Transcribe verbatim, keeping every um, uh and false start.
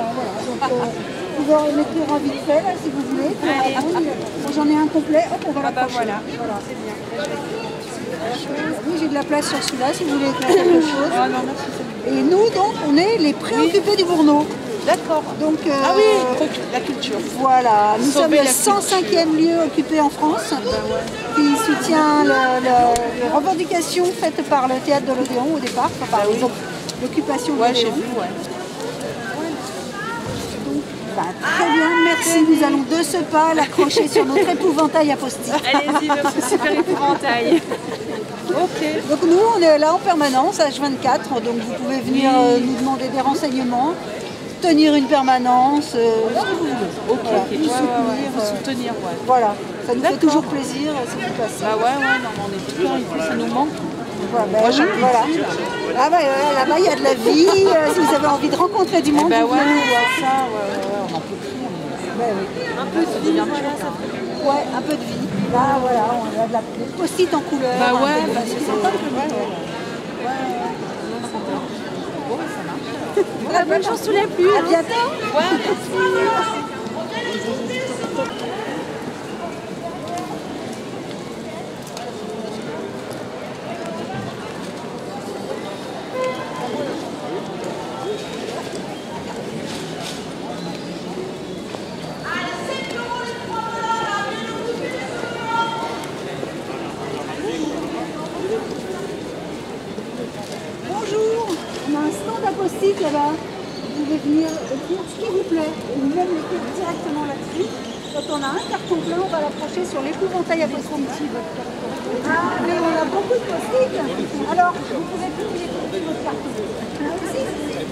voilà. Donc, euh, vous pouvez l'écrire en vite fait, là, si vous voulez. Bon, j'en ai un complet, hop, on va Ah bah l'accrocher. voilà, Voilà. c'est bien. Oui, j'ai de la place sur celui-là, si vous voulez écrire quelque chose. Ah non, merci, c'est bien. Et nous, donc, on est les préoccupés du Bourneau. D'accord. Donc, euh, Ah oui, la culture. voilà, nous sommes Sauver le la cent cinquième lieu occupé en France, qui soutient le- le- les revendications faites par le théâtre de l'Odéon au départ, enfin, par Bah oui. l'occupation de Ouais, j'ai l'Odéon. vu, ouais. Donc, bah, très bien, merci. Nous allons de ce pas l'accrocher sur notre épouvantail à post-it. Allez-y, notre super épouvantail. Ok. Donc nous, on est là en permanence, H vingt-quatre, donc vous pouvez venir euh, nous demander des renseignements, tenir une permanence, euh, ce que vous voulez. Ok, Voilà, ok. nous Ouais, soutenir, ouais, ouais. Faut euh, soutenir, ouais. voilà, ça nous fait D'accord. toujours plaisir, euh, c'est tout passé. Bah ouais, ouais, non, mais on est tout le temps ici, ça nous manque. Voilà, ben Moi, oui, j'habite voilà. ici, là. Ah bah, euh, là-bas, il y a de la vie, euh, si vous avez envie de rencontrer du monde, Bah vous ouais, venez nous voir. c'est ça, ouais, ouais, ouais, on en peut plus. on est- Ben oui. Un peu de vie, voilà, ça fait. Ouais, un peu de vie. Là, voilà, on a de la des post-it en couleur. Bah un ouais, peu de bah vie, c'est c'est- sympa que ouais, ouais. Bon, bah, ça marche. Voilà, bonne chance sous la pluie. À bientôt. Ouais, merci. Bonjour, on a un stand à post-it là-bas. Vous pouvez venir écrire ce qui vous plaît, ou même l'écrire directement là-dessus. Quand on a un carton plein, on va l'approcher sur l'épouvantail à post-it. Ah, mais on a beaucoup de post-it. Alors, vous pouvez publier votre carton. Merci.